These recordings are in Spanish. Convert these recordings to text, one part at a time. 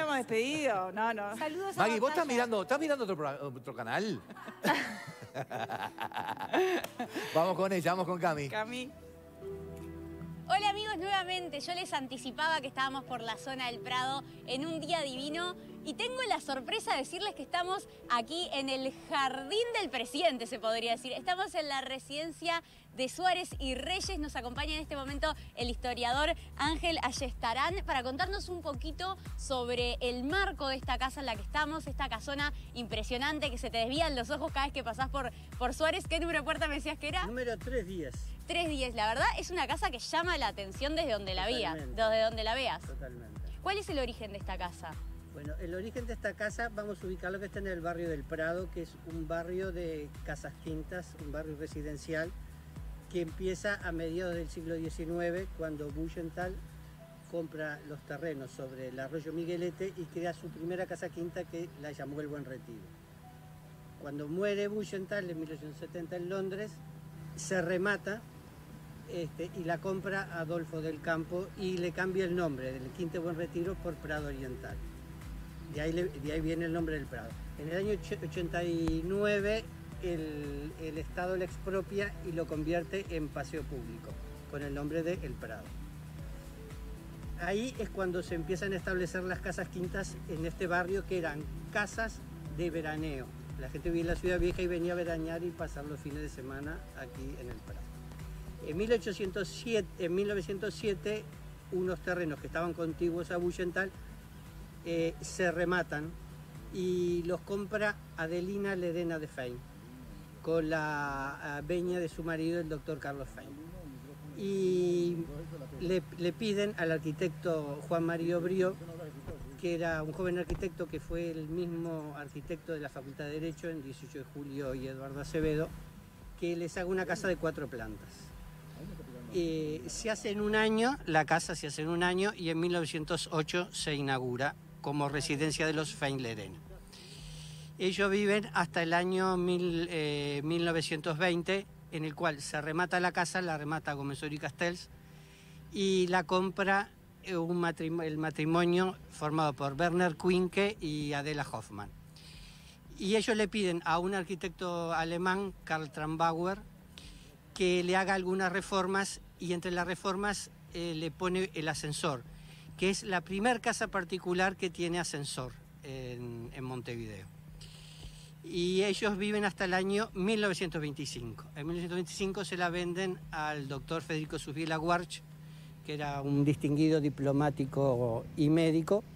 habíamos despedido. No, no. Saludos a Maggie, ¿vos estás Batalla. mirando otro canal? Vamos con ella, vamos con Cami. Cami. Hola amigos, nuevamente. Yo les anticipaba que estábamos por la zona del Prado en un día divino y tengo la sorpresa de decirles que estamos aquí en el Jardín del Presidente, se podría decir. Estamos en la residencia de Suárez y Reyes. Nos acompaña en este momento el historiador Ángel Ayestarán para contarnos un poquito sobre el marco de esta casa en la que estamos, esta casona impresionante que se te desvían los ojos cada vez que pasás por Suárez. ¿Qué número de puerta me decías que era? Número 310. 310, la verdad es una casa que llama la atención desde donde la veas. Totalmente. ¿Cuál es el origen de esta casa? Bueno, el origen de esta casa vamos a ubicarlo que está en el barrio del Prado, que es un barrio de casas quintas, un barrio residencial que empieza a mediados del siglo XIX cuando Buyental compra los terrenos sobre el arroyo Miguelete y crea su primera casa quinta que la llamó El Buen Retiro. Cuando muere Buyental en 1870 en Londres, se remata y la compra Adolfo del Campo y le cambia el nombre del Quinta Buen Retiro por Prado Oriental. De ahí viene el nombre del Prado. En el año 89 el Estado le expropia y lo convierte en paseo público con el nombre de El Prado. Ahí es cuando se empiezan a establecer las casas quintas en este barrio, que eran casas de veraneo. La gente vivía en la ciudad vieja y venía a veranear y pasar los fines de semana aquí en el Prado. En 1907, unos terrenos que estaban contiguos a Buyental se rematan y los compra Adelina Lerena de Fein, con la veña de su marido, el doctor Carlos Fein. Y le piden al arquitecto Juan Mario Brió, que era un joven arquitecto que fue el mismo arquitecto de la Facultad de Derecho en 18 de julio y Eduardo Acevedo, que les haga una casa de 4 plantas. Se hace en un año, la casa se hace en un año y en 1908 se inaugura como residencia de los Fein-Lerena. Ellos viven hasta el año 1920, en el cual se remata la casa, la remata Gómez y Castells, y la compra el matrimonio formado por Werner Kuinke y Adela Hoffmann. Y ellos le piden a un arquitecto alemán, Karl Trambauer, que le haga algunas reformas, y entre las reformas le pone el ascensor, que es la primera casa particular que tiene ascensor en Montevideo. Y ellos viven hasta el año 1925. En 1925 se la venden al doctor Federico Susbiela Warch, que era un distinguido diplomático y médico,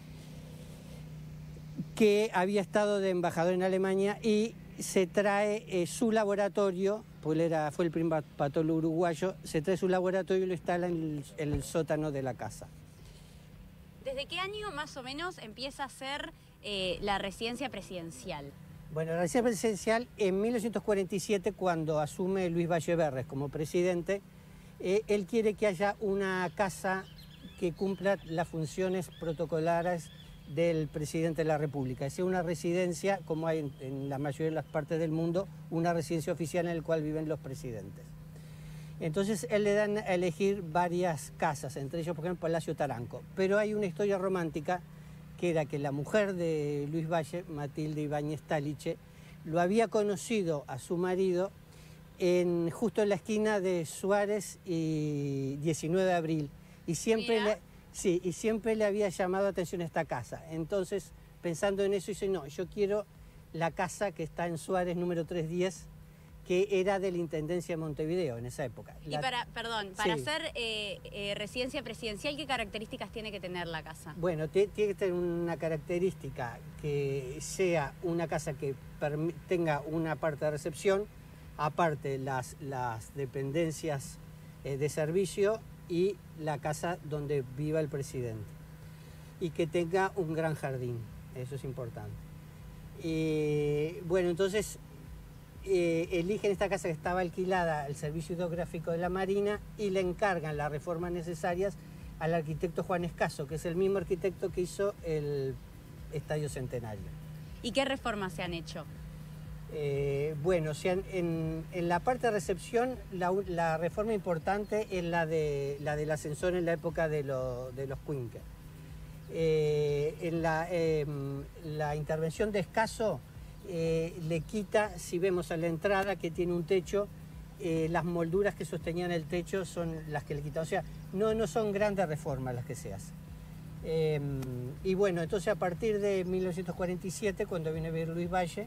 que había estado de embajador en Alemania, y se trae su laboratorio, pues fue el primer patólogo uruguayo, se trae su laboratorio y lo instala en el sótano de la casa. ¿Desde qué año más o menos empieza a ser la residencia presidencial? Bueno, la residencia presidencial en 1947, cuando asume Luis Valleverres como presidente, él quiere que haya una casa que cumpla las funciones protocolares del presidente de la República, es decir, una residencia, como hay en la mayoría de las partes del mundo, una residencia oficial en la cual viven los presidentes. Entonces él le dan a elegir varias casas, entre ellos, por ejemplo, Palacio Taranco. Pero hay una historia romántica, que era que la mujer de Luis Valle, Matilde Ibáñez Taliche, lo había conocido a su marido justo en la esquina de Suárez y 19 de abril. Y siempre le había llamado atención esta casa. Entonces, pensando en eso, dice, no, yo quiero la casa que está en Suárez, número 310, que era de la Intendencia de Montevideo en esa época. Y para ser residencia presidencial, ¿qué características tiene que tener la casa? Bueno, tiene que tener una característica que sea una casa que tenga una parte de recepción, aparte las dependencias de servicio y la casa donde viva el presidente. Y que tenga un gran jardín, eso es importante. Bueno, entonces eligen esta casa que estaba alquilada al Servicio Hidrográfico de la Marina y le encargan las reformas necesarias al arquitecto Juan Escaso, que es el mismo arquitecto que hizo el Estadio Centenario. ¿Y qué reformas se han hecho? Bueno, en la parte de recepción, la reforma importante es la del ascensor en la época de los Kuinke. La intervención de Escaso le quita, si vemos a la entrada que tiene un techo, las molduras que sostenían el techo son las que le quitan. O sea, no son grandes reformas las que se hacen. Y bueno, entonces a partir de 1947, cuando viene a vivir Luis Valle,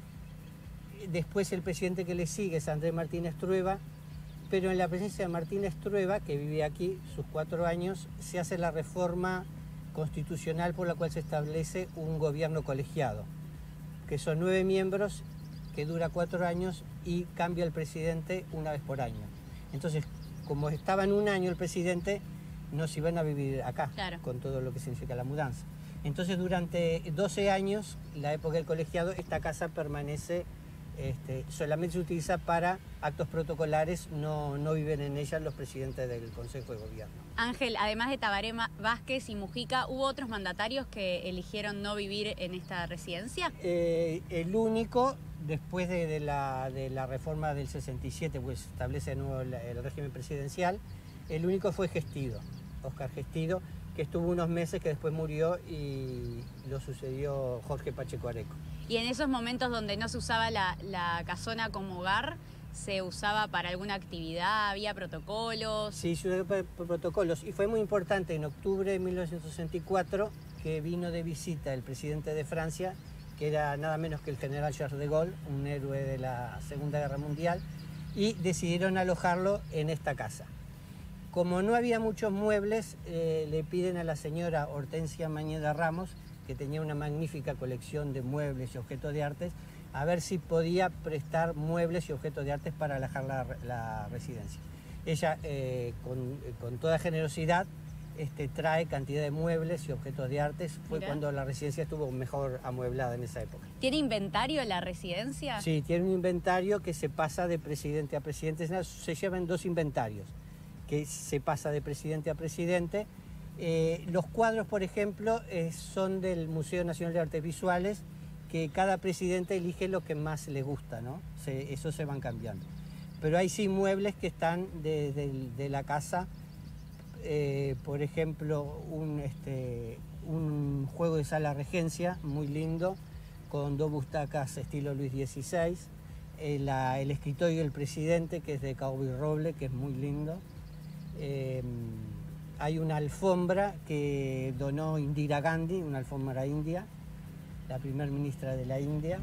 después el presidente que le sigue es Andrés Martínez Trueba, pero en la presencia de Martínez Trueba, que vivía aquí sus 4 años, se hace la reforma constitucional por la cual se establece un gobierno colegiado, que son 9 miembros, que dura 4 años y cambia el presidente una vez por año. Entonces, como estaba en un año el presidente, no se iban a vivir acá, claro, con todo lo que significa la mudanza. Entonces, durante 12 años, la época del colegiado, esta casa permanece, solamente se utiliza para actos protocolares, no viven en ella los presidentes del Consejo de Gobierno. Ángel, además de Tabaré Vázquez y Mujica, ¿hubo otros mandatarios que eligieron no vivir en esta residencia? El único, después de la reforma del 67, pues establece de nuevo el régimen presidencial, el único fue Gestido, Óscar Gestido, que estuvo unos meses, que después murió y lo sucedió Jorge Pacheco Areco. Y en esos momentos donde no se usaba la casona como hogar, ¿se usaba para alguna actividad? ¿Había protocolos? Sí, se usaba protocolos. Y fue muy importante en octubre de 1964 que vino de visita el presidente de Francia, que era nada menos que el general Charles de Gaulle, un héroe de la Segunda Guerra Mundial, y decidieron alojarlo en esta casa. Como no había muchos muebles, le piden a la señora Hortensia Mañeda Ramos, que tenía una magnífica colección de muebles y objetos de arte, a ver si podía prestar muebles y objetos de arte para alojar la residencia. Ella, con toda generosidad, trae cantidad de muebles y objetos de arte. Fue cuando la residencia estuvo mejor amueblada en esa época. ¿Tiene inventario la residencia? Sí, tiene un inventario que se pasa de presidente a presidente. Se llevan 2 inventarios, que se pasa de presidente a presidente. Los cuadros, por ejemplo, son del Museo Nacional de Artes Visuales, que cada presidente elige lo que más le gusta, ¿no? Eso se van cambiando. Pero hay sí muebles que están de la casa, por ejemplo, un juego de sala regencia muy lindo, con 2 butacas estilo Luis XVI, el escritorio del presidente, que es de Cowboy Roble, que es muy lindo. Hay una alfombra que donó Indira Gandhi, una alfombra india, la primera ministra de la India.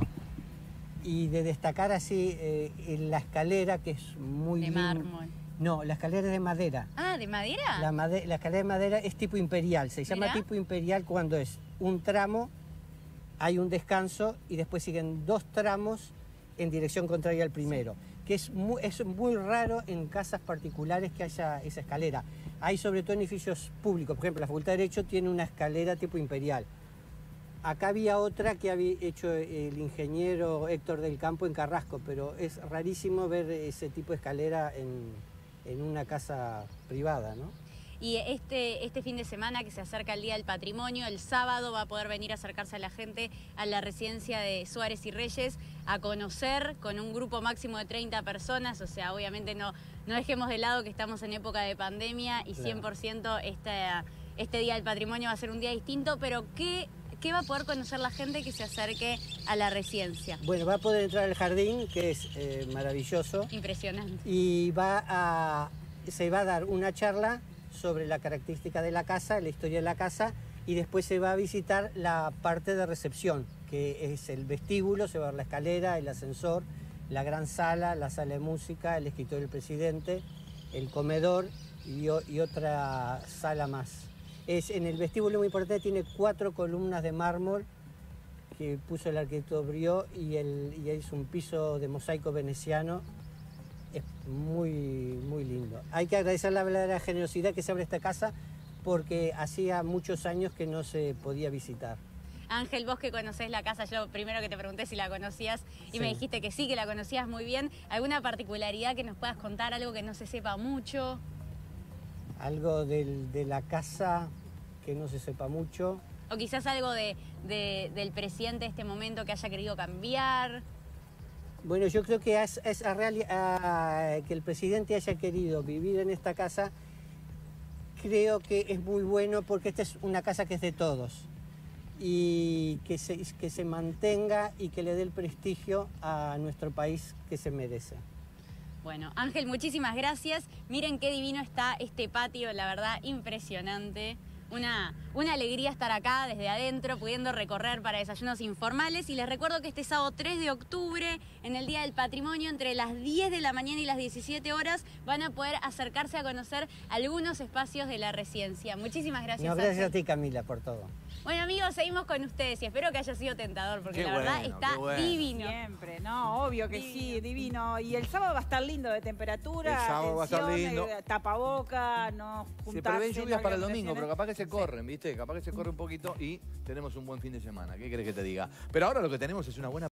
Y de destacar así en la escalera, que es muy linda. ¿De mármol? No, la escalera es de madera. Ah, ¿de madera? La escalera de madera es tipo imperial. Se llama tipo imperial cuando es un tramo, hay un descanso y después siguen 2 tramos en dirección contraria al primero. Que es muy raro en casas particulares que haya esa escalera. Hay sobre todo en edificios públicos. Por ejemplo, la Facultad de Derecho tiene una escalera tipo imperial. Acá había otra que había hecho el ingeniero Héctor del Campo en Carrasco, pero es rarísimo ver ese tipo de escalera en una casa privada, ¿no? Y este fin de semana que se acerca el Día del Patrimonio, el sábado va a poder venir a acercarse a la gente a la residencia de Suárez y Reyes a conocer con un grupo máximo de 30 personas, o sea, obviamente no dejemos de lado que estamos en época de pandemia y 100% este Día del Patrimonio va a ser un día distinto, pero ¿qué va a poder conocer la gente que se acerque a la residencia? Bueno, va a poder entrar al jardín, que es maravilloso. Impresionante. Y se va a dar una charla sobre la característica de la casa, la historia de la casa, y después se va a visitar la parte de recepción, que es el vestíbulo, se va a ver la escalera, el ascensor, la gran sala, la sala de música, el escritorio del presidente, el comedor y otra sala más. En el vestíbulo muy importante, tiene 4 columnas de mármol que puso el arquitecto Briot y es un piso de mosaico veneciano. Es muy, muy lindo. Hay que agradecer la verdadera generosidad que se abre esta casa, porque hacía muchos años que no se podía visitar. Ángel, vos que conocés la casa, yo primero que te pregunté si la conocías y me dijiste que sí, que la conocías muy bien. ¿Alguna particularidad que nos puedas contar, algo que no se sepa mucho? Algo de la casa que no se sepa mucho. O quizás algo del presidente de este momento que haya querido cambiar. Bueno, yo creo que que el presidente haya querido vivir en esta casa, creo que es muy bueno porque esta es una casa que es de todos y que se mantenga y que le dé el prestigio a nuestro país que se merece. Bueno, Ángel, muchísimas gracias. Miren qué divino está este patio, la verdad, impresionante. Una alegría estar acá desde adentro, pudiendo recorrer para desayunos informales. Y les recuerdo que este sábado 3 de octubre, en el Día del Patrimonio, entre las 10 de la mañana y las 17 horas, van a poder acercarse a conocer algunos espacios de la residencia. Muchísimas gracias, No, gracias Ángel. a ti, Camila, por todo. Bueno, amigos, seguimos con ustedes y espero que haya sido tentador, porque Qué la verdad bueno, está qué bueno. divino. Siempre, ¿no? Obvio que sí, divino. Y el sábado va a estar lindo de temperatura. El sábado va a estar atención, lindo. Tapaboca, no juntarse. Se prevén lluvias para el domingo, aglomeraciones. pero capaz que se corren, ¿viste? Capaz que se corre un poquito y tenemos un buen fin de semana. ¿Qué querés que te diga? Pero ahora lo que tenemos es una buena...